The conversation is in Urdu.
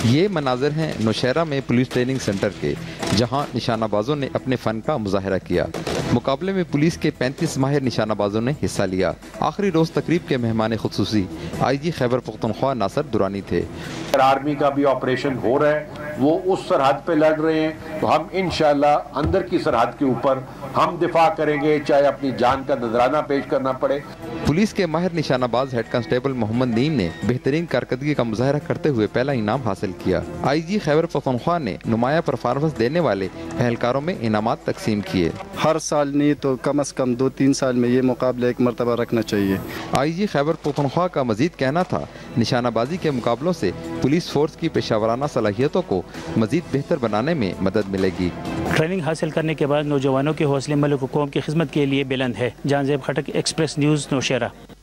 یہ مناظر ہیں نوشہرہ میں پولیس ٹریننگ سینٹر کے، جہاں نشانہ بازوں نے اپنے فن کا مظاہرہ کیا۔ مقابلے میں پولیس کے 35 ماہر نشانہ بازوں نے حصہ لیا۔ آخری روز تقریب کے مہمان خصوصی آئی جی خیبر پختونخوا ناصر درانی تھے۔ آرمی کا بھی آپریشن ہو رہا ہے، وہ اس سرحد پہ لڑ رہے ہیں، تو ہم انشاءاللہ اندر کی سرحد کے اوپر ہم دفاع کریں گے، چاہے اپنی جان کا نذرانہ پیش کرنا پڑے۔ پولیس کے ماہر نشانہ باز ہیڈ کانسٹیبل محمد نعیم نے بہترین کارکردگی کا مظاہرہ کرتے ہوئے پہلا انعام حاصل کیا۔ آئی جی خیبر پختونخوا نے نمایاں پرفارمنس دینے والے اہلکاروں میں انعامات تقسیم کیے۔ ہر سال نہیں تو کم از کم 2-3 سال میں یہ مقابلہ ایک مرتبہ رکھنا چاہیے۔ آئی جی خیبر پختونخوا کا مزید کہنا تھا، نشانہ بازی کے مقابلوں سے پولیس فورس کی پیشہ ورانہ صلاحیتوں کو مزید بہتر بنانے میں مدد ملے گی۔ ٹریننگ حاصل کرنے کے بعد نوجوانوں کے حوصلے ملک و قوم کی خدمت کے لیے بلند ہے۔ جہاں زیب خٹک، ایکسپریس نیوز، نوشہرہ۔